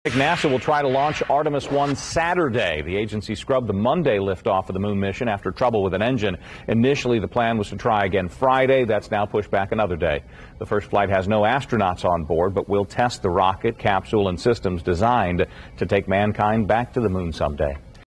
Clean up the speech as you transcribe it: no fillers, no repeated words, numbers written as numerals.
NASA will try to launch Artemis I Saturday. The agency scrubbed the Monday liftoff of the moon mission after trouble with an engine. Initially, the plan was to try again Friday. That's now pushed back another day. The first flight has no astronauts on board, but will test the rocket, capsule, and systems designed to take mankind back to the moon someday.